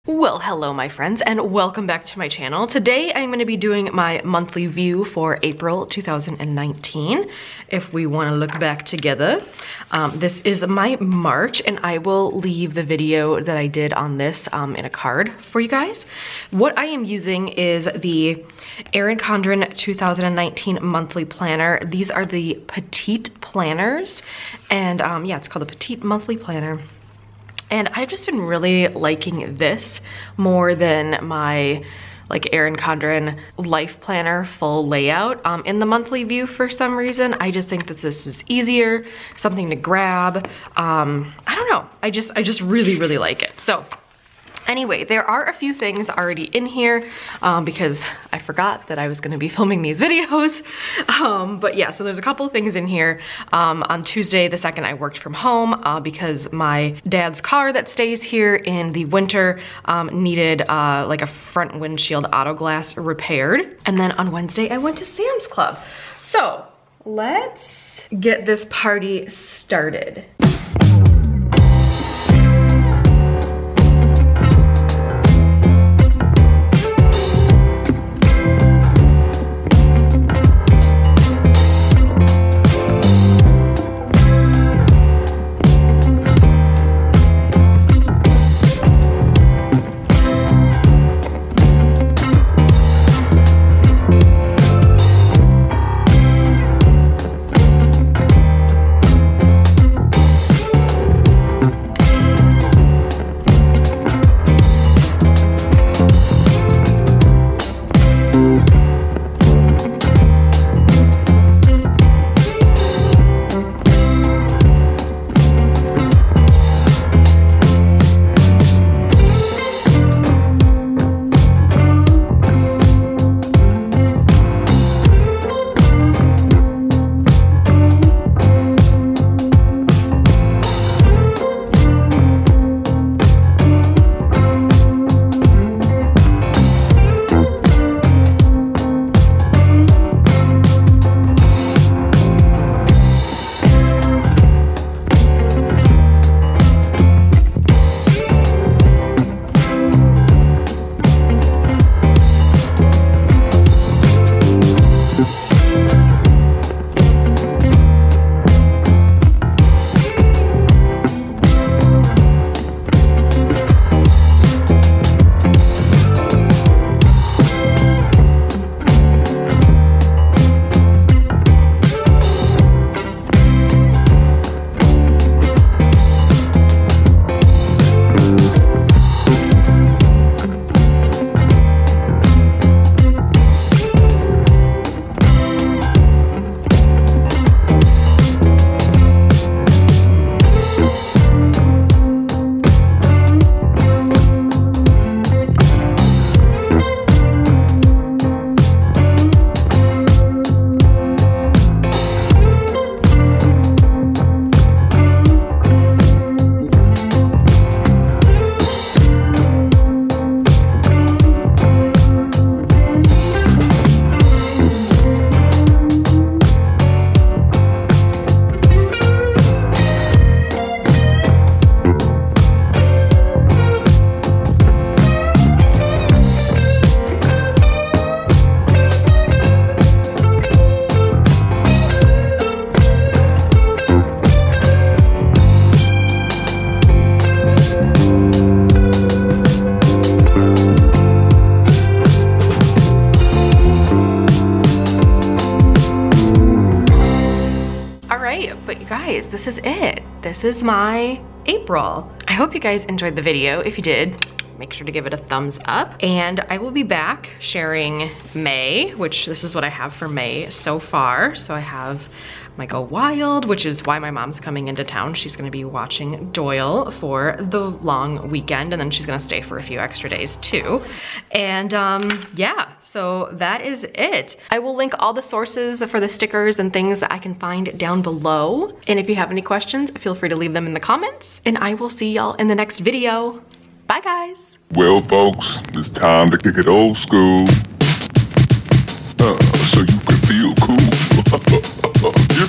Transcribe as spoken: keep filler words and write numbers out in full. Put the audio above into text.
Well, hello my friends, and welcome back to my channel. Today I'm going to be doing my monthly view for April two thousand nineteen, if we want to look back together. Um, this is my March, and I will leave the video that I did on this um, in a card for you guys. What I am using is the Erin Condren two thousand nineteen monthly planner. These are the Petite planners, and um, yeah, it's called the Petite monthly planner. And I've just been really liking this more than my like Erin Condren life planner full layout um, in the monthly view for some reason. I just think that this is easier, something to grab. Um, I don't know, I just, I just really, really like it. So anyway, there are a few things already in here um, because I forgot that I was gonna be filming these videos. Um, but yeah, so there's a couple things in here. Um, on Tuesday the second, I worked from home uh, because my dad's car that stays here in the winter um, needed uh, like a front windshield auto glass repaired. And then on Wednesday, I went to Sam's Club. So let's get this party started. But you guys, this is it. This is my April. I hope you guys enjoyed the video. If you did, make sure to give it a thumbs up. And I will be back sharing May, which this is what I have for May so far. So I have my Go Wild, which is why my mom's coming into town. She's gonna be watching Doyle for the long weekend, and then she's gonna stay for a few extra days too. And um, yeah, so that is it. I will link all the sources for the stickers and things that I can find down below. And if you have any questions, feel free to leave them in the comments. And I will see y'all in the next video. Bye guys. Well folks, it's time to kick it old school. Uh, so you can feel cool.